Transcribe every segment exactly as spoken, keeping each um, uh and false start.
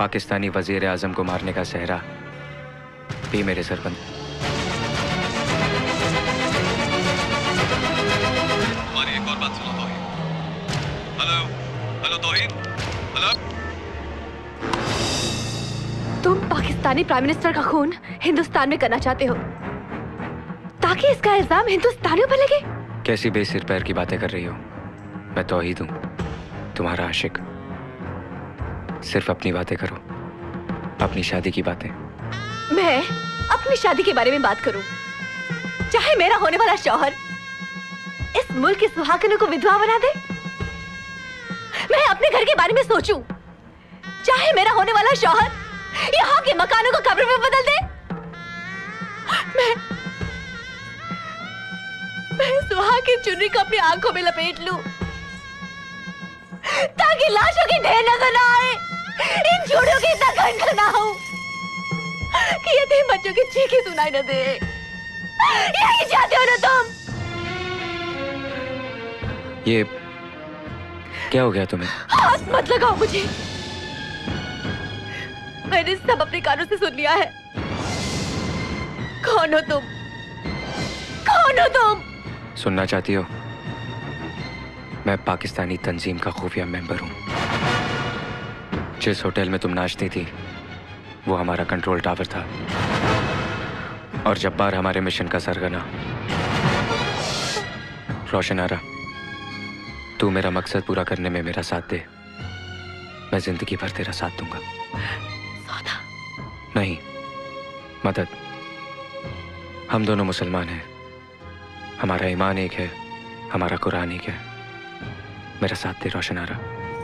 पाकिस्तानी वजीर आजम को मारने का सहरा भी मेरे सर पर। हमारी एक और बात सुनो Tauheen. Hello hello Tauheen, hello. तुम पाकिस्तानी प्राइम मिनिस्टर का खून हिंदुस्तान में करना चाहते हो ताकि इसका इल्जाम हिंदुस्तानियों पर लगे? कैसी बेसिर पैर की बातें कर रही हो? मैं तौहीद हूं, तुम्हारा आशिक। सिर्फ अपनी बातें करो, अपनी शादी की बातें। मैं अपनी शादी के बारे में बात करूं, चाहे मेरा होने वाला शौहर इस मुल्क की सुहागनों को विधवा बना दे। मैं अपने घर के बारे में सोचूं, चाहे मेरा होने वाला शौहर यहाँ के मकानों को कब्र में बदल दे। मैं मैं सुहाग की चुन्नी को अपनी आंखों में लपेट लूं ताकि लाशों की ढेर नजर ना आए, इन जोड़ों की इतना घंटा ना हो कि यतीम बच्चों की चीखें सुनाई न दे। यही चाहते हो ना तुम? ये क्या हो गया तुम्हें? हाथ मत लगाओ मुझे, मैंने सब अपने कानों से सुन लिया है। कौन हो तुम? कौन हो तुम? सुनना चाहती हो? मैं पाकिस्तानी तंजीम का खुफिया मेंबर हूं। जिस होटल में तुम नाचती थी वो हमारा कंट्रोल टावर था, और जब्बार हमारे मिशन का सरगना। रोशनारा, तू मेरा मकसद पूरा करने में मेरा साथ दे, मैं जिंदगी भर तेरा साथ दूंगा। सौदा? नहीं, मदद। हम दोनों मुसलमान हैं, हमारा ईमान एक है, हमारा कुरान एक है। मेरा साथ दे रोशनारा।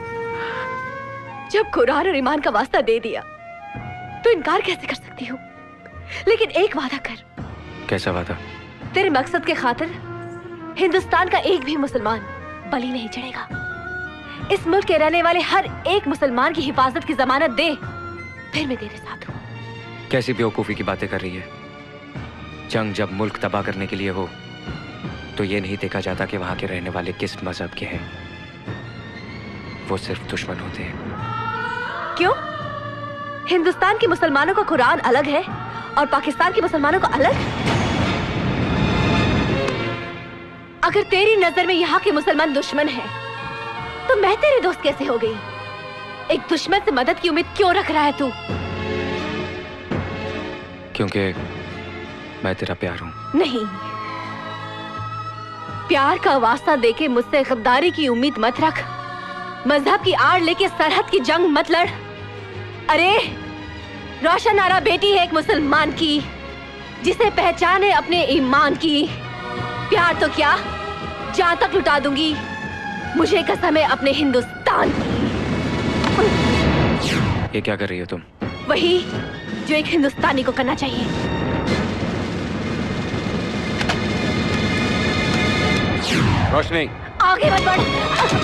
जब कुरान और ईमान का वास्ता दे दिया तो इनकार कैसे कर सकती हूँ? लेकिन एक वादा कर। कैसा वादा? तेरे मकसद के खातिर हिंदुस्तान का एक भी मुसलमान बलि नहीं चढ़ेगा। इस मुल्क के रहने वाले हर एक मुसलमान की हिफाजत की जमानत दे, फिर मैं तेरे साथ हूँ। कैसी बेवकूफी की बातें कर रही है? जंग जब मुल्क तबाह करने के लिए हो तो ये नहीं देखा जाता कि वहां के रहने वाले किस मजहब के हैं। वो सिर्फ दुश्मन होते हैं। क्यों? हिंदुस्तान के मुसलमानों का कुरान अलग है और पाकिस्तान के मुसलमानों का अलग? अगर तेरी नजर में यहाँ के मुसलमान दुश्मन हैं, तो मैं तेरे दोस्त कैसे हो गई? एक दुश्मन से मदद की उम्मीद क्यों रख रहा है तू? क्योंकि मैं तेरा प्यार हूं। नहीं, प्यार का वास्ता देके मुझसे गद्दारी की उम्मीद मत रख। मजहब की आड़ लेके सरहद की जंग मत लड़। अरे रोशनारा बेटी है एक मुसलमान की, जिसे पहचान है अपने ईमान की। प्यार तो क्या, जान तक लुटा दूंगी। मुझे कसम है अपने हिंदुस्तान की। ये क्या कर रही हो तुम? वही जो एक हिंदुस्तानी को करना चाहिए। रोशनी, आगे मत बढ़।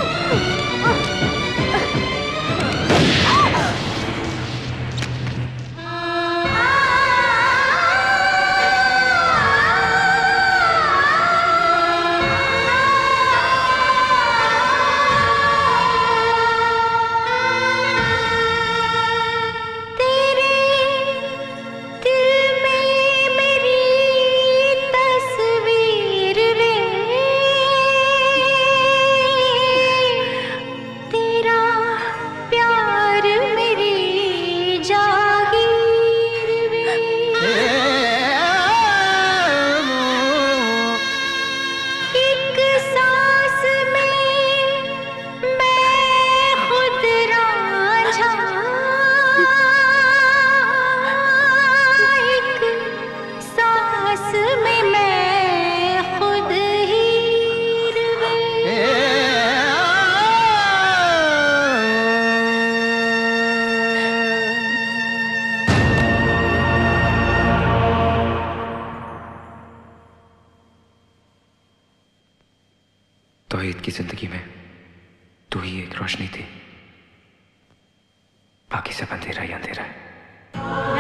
तौहीद की जिंदगी में तू ही एक रोशनी थी, बाकी सब अंधेरा ही अंधेरा है।